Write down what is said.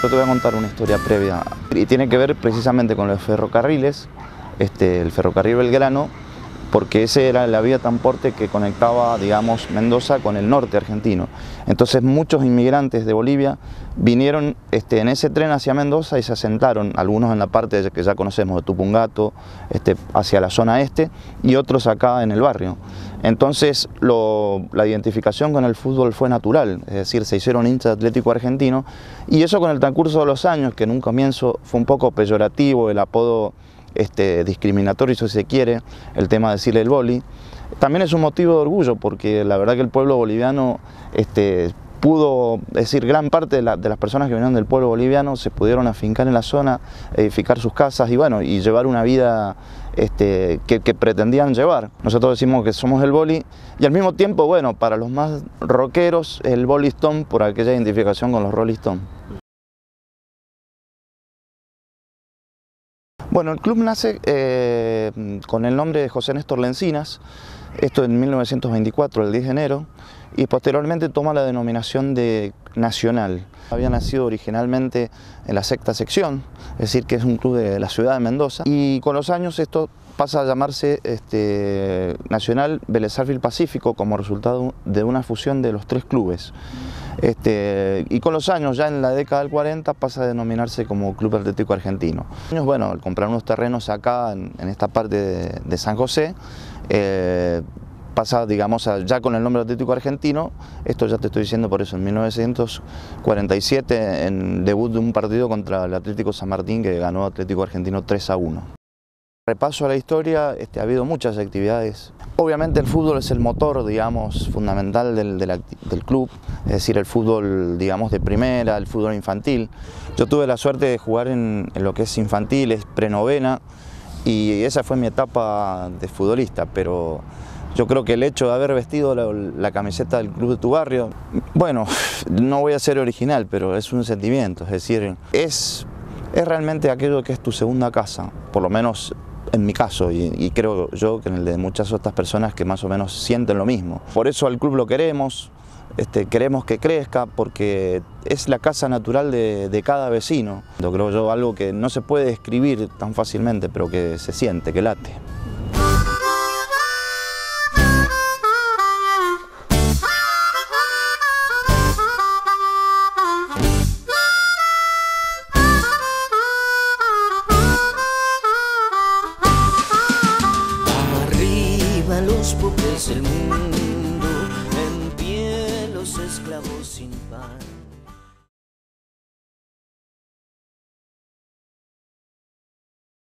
Yo te voy a contar una historia previa y tiene que ver precisamente con los ferrocarriles, el ferrocarril Belgrano, porque ese era la vía de transporte que conectaba, digamos, Mendoza con el norte argentino. Entonces muchos inmigrantes de Bolivia vinieron en ese tren hacia Mendoza y se asentaron, algunos en la parte que ya conocemos de Tupungato, hacia la zona este, y otros acá en el barrio. Entonces la identificación con el fútbol fue natural, es decir, se hicieron hinchas de Atlético Argentino, y eso con el transcurso de los años, que en un comienzo fue un poco peyorativo el apodo discriminatorio, si se quiere, el tema de decirle el boli, también es un motivo de orgullo, porque la verdad que el pueblo boliviano pudo, es decir, gran parte de las personas que vinieron del pueblo boliviano se pudieron afincar en la zona, edificar sus casas y bueno, y llevar una vida que pretendían llevar. Nosotros decimos que somos el boli y al mismo tiempo, bueno, para los más rockeros, el Boli Stone por aquella identificación con los Rolling Stones. Bueno, el club nace con el nombre de José Néstor Lencinas, esto en 1924, el 10 de enero, y posteriormente toma la denominación de Nacional. Había nacido originalmente en la sexta sección, es decir, que es un club de la ciudad de Mendoza, y con los años esto pasa a llamarse Nacional Vélez Sarsfield Pacífico como resultado de una fusión de los tres clubes. Y con los años, ya en la década del 40, pasa a denominarse como Club Atlético Argentino. Bueno, al comprar unos terrenos acá en esta parte de San José, pasa, digamos, ya con el nombre Atlético Argentino. Esto ya te estoy diciendo por eso, en 1947, en debut de un partido contra el Atlético San Martín, que ganó Atlético Argentino 3-1. Repaso a la historia, ha habido muchas actividades. Obviamente el fútbol es el motor, digamos, fundamental del club, es decir, el fútbol, digamos, de primera, el fútbol infantil. Yo tuve la suerte de jugar en lo que es infantiles, prenovena, y esa fue mi etapa de futbolista, pero yo creo que el hecho de haber vestido la camiseta del club de tu barrio, bueno, no voy a ser original, pero es un sentimiento, es decir, es realmente aquello que es tu segunda casa, por lo menos en mi caso, y creo yo que en el de muchas otras personas que más o menos sienten lo mismo. Por eso al club lo queremos, queremos que crezca, porque es la casa natural de cada vecino. Yo creo yo algo que no se puede describir tan fácilmente, pero que se siente, que late. Los pobres del mundo, en pie los esclavos sin pan.